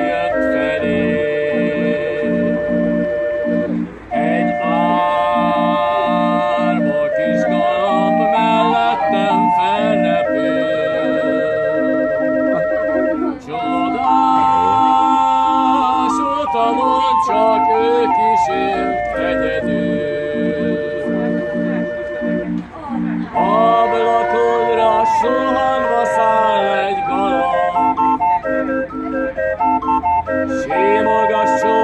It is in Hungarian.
jött felé. Egy árva kis galamb mellettem felrepül. Csodás utamon csak ő kísért egyedül. Ablakodra suhanva száll egy galamb, simogasson